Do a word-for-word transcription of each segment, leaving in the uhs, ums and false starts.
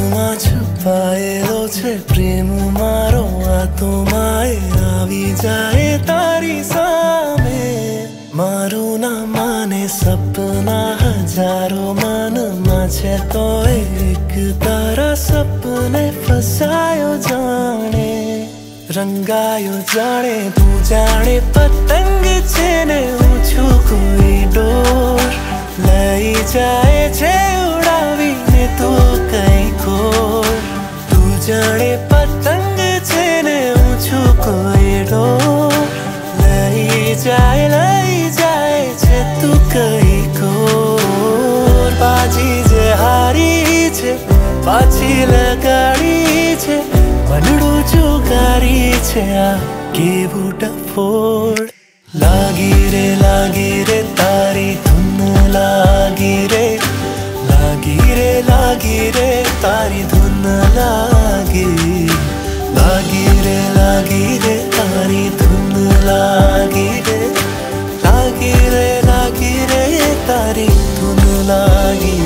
આંખોમાં છુપાયેલો છે પ્રેમ મારો આત્માએ આવી જાય તારી સામે મારું ના માને સપના હજારો મનમાં છે તો એક તારા સપને ફસાયો જાણે રંગાયો જાણે તું જાણે પતંગ છે ને હું છું કોઈ ડોર લઈ જાય છે ઉડાવીને તું કઈ ખોર તું જાણે પતંગ છે ને હું છું કોઈ ડોર લઈ જાય લઈ જાય છે તું કઈ ખોર બાજી જે હારી છે પાછી લગાડી છે મનડું ચુકારી છે આ કેવું ડફોડ લાગી રે લાગી રે તારી ધૂન લાગી રે લાગી રે લાગી રે તારી ધૂન લાગી લાગી રે લાગી રે તારી ધૂન લાગી રે લાગી રે લાગી રે તારી ધૂન લાગી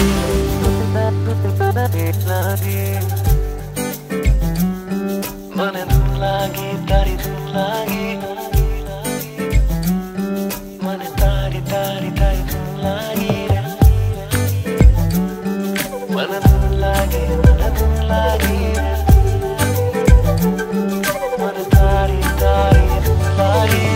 મને ધૂન લાગી તારી ધૂન લાગી મને તારી તારી તારી ધૂન લાગી મને ધૂન લાગી મને ધૂન લાગી મને તારી તારી ધૂન લાગી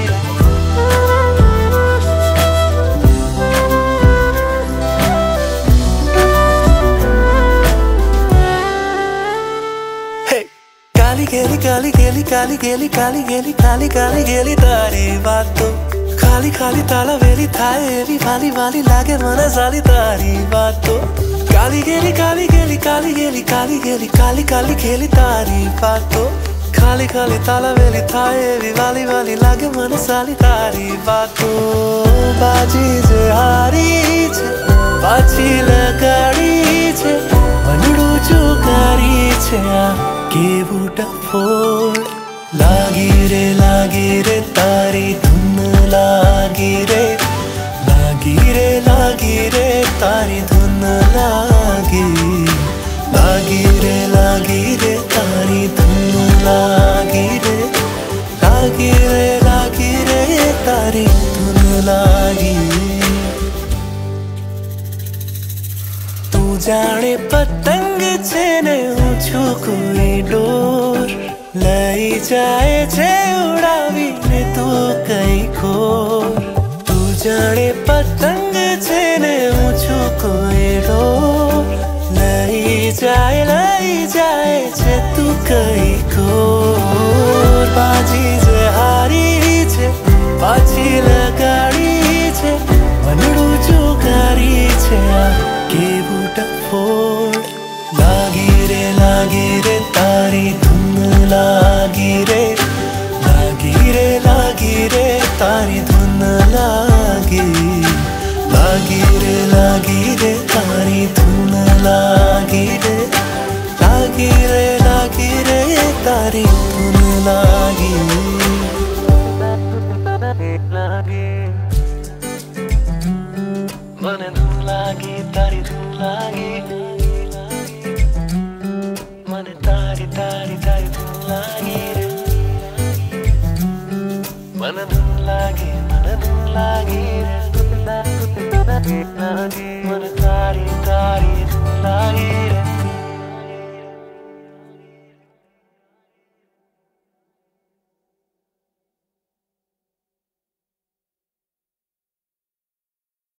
काली गेली काली गेली काली गेली काली गेली काली काली गेली तारी वातो खाली खाली ताला वेली थाए एवी वाली वाली लागे मना साली तारी वातो काली गेली काली गेली काली गेली काली गेली काली काली गेली तारी वातो खाली खाली ताला वेली थाए एवी वाली वाली लागे मना साली तारी वातो बाजी जे हारी છે પાછી લગાડી છે મનડું ચુકારી છે આ કેવું ડફોડ લાગી રે લાગી રે તારી ધૂન લાગી રે લાગી રે લાગી રે તારી ધૂન લાગી લાગી રે લાગી રે તારી ધૂન લાગી રે લાગી રે લાગી રે તારી ધૂન લાગી તું જાણે પતંગ છે ને હું છું કોઈ ડોર લઈ જાય છે ઉડાવીને તું કઈ ખોર તું જાણે પતંગ છે ને હું છું કોઈ ડોર લઈ જાય લઈ જાય છે તું કઈ ખોર બાજી જે હારી છે પાછી લગાડી છે મનડું ચુકારી છે આ કેવું ડફોડ લાગી રે લાગી રે તારી ધૂન લાગી રે લાગી રે લાગી રે તારી ધૂન લાગી લાગી રે લાગી રે તારી ધૂન લાગી રે લાગી રે લાગી રે તારી ધૂન લાગી મને ધૂન લાગી તારી ધૂન લાગી મને તારી તારી તારી ધૂન લાગી મને ધૂન લાગી મને ધૂન લાગી મને તારી તારી ધૂન લાગી